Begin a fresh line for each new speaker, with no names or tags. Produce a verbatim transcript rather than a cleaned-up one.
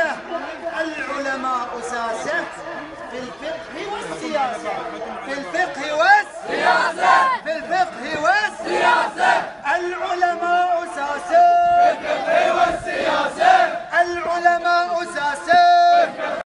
ساسة، العلماء ساسة في الفقه والسياسة، في الفقه والسياسة، في الفقه والسياسة، العلماء ساسة، في الفقه والسياسة، العلماء ساسة.